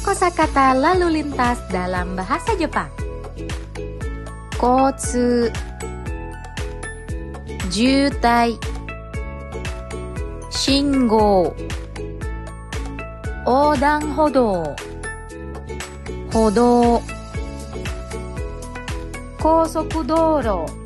Kosakata lalu lintas dalam bahasa Jepang. 交通、渋滞、信号、横断歩道、歩道、高速道路。